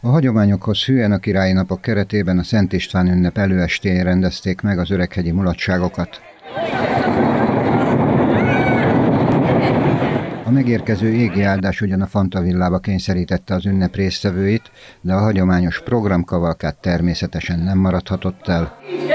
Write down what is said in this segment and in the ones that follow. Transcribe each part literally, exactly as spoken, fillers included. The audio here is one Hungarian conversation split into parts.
A hagyományokhoz hűen a Királyi Napok keretében a Szent István ünnep előestéjén rendezték meg az öreghegyi mulatságokat. A megérkező égi áldás ugyan a Fantavillába kényszerítette az ünnep résztvevőit, de a hagyományos programkavalkád természetesen nem maradhatott el.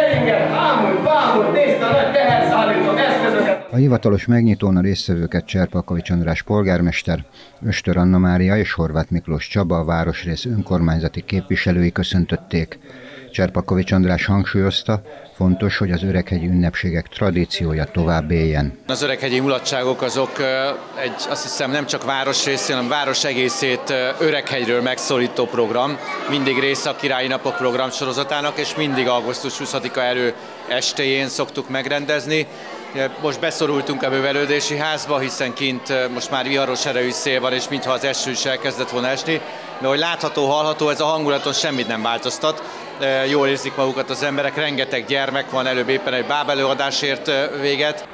A hivatalos megnyitón a résztvevőket Cserpalkovics András polgármester, Östör Anna Mária és Horváth Miklós Csaba, a városrész önkormányzati képviselői köszöntötték. Cserpalkovics András hangsúlyozta, fontos, hogy az öreghegyi ünnepségek tradíciója tovább éljen. Az öreghegyi mulatságok azok egy, azt hiszem, nem csak városrész, hanem város egészét Öreghegyről megszólító program. Mindig része a Királyi Napok program sorozatának, és mindig augusztus huszadika elő estéjén szoktuk megrendezni. Most beszorultunk a művelődési házba, hiszen kint most már viharos erejű szél van, és mintha az eső is elkezdett volna esni. De hogy látható, hallható, ez a hangulaton semmit nem változtat. Jól érzik magukat az emberek, rengeteg gyermek van, előbb éppen egy bábelőadás ért véget.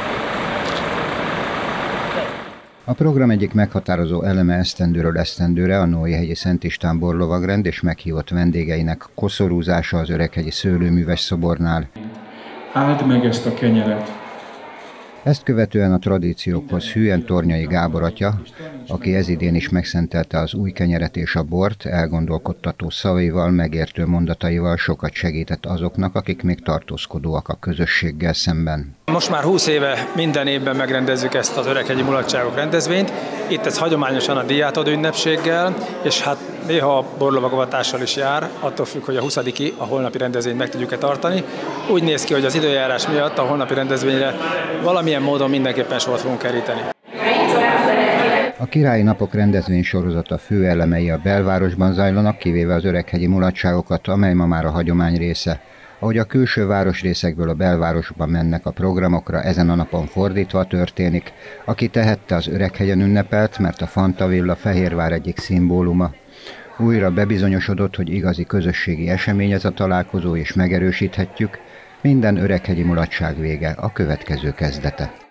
A program egyik meghatározó eleme esztendőről esztendőre a Nóéhegyi Szent István borlovagrend és meghívott vendégeinek koszorúzása az öreghegyi szőlőműves szobornál. Áld meg ezt a kenyeret! Ezt követően a tradíciókhoz hűen Tornyai Gábor atya, aki ezidén is megszentelte az új kenyeret és a bort, elgondolkodtató szavaival, megértő mondataival sokat segített azoknak, akik még tartózkodóak a közösséggel szemben. Most már húsz éve minden évben megrendezzük ezt az öreghegyi mulatságok rendezvényt. Itt ez hagyományosan a díjátadó ünnepséggel, és hát néha a borlovagavatással is jár, attól függ, hogy a huszadiki, a holnapi rendezvényt meg tudjuk-e tartani. Úgy néz ki, hogy az időjárás miatt a holnapi rendezvényre valamilyen módon mindenképpen sort fogunk keríteni. A Királyi Napok rendezvény sorozata fő elemei a belvárosban zajlanak, kivéve az öreghegyi mulatságokat, amely ma már a hagyomány része. Ahogy a külső városrészekből a belvárosba mennek a programokra, ezen a napon fordítva történik. Aki tehette, az Öreghegyen ünnepelt, mert a Fantavilla Fehérvár egyik szimbóluma. Újra bebizonyosodott, hogy igazi közösségi esemény ez a találkozó, és megerősíthetjük, minden öreghegyi mulatság vége a következő kezdete.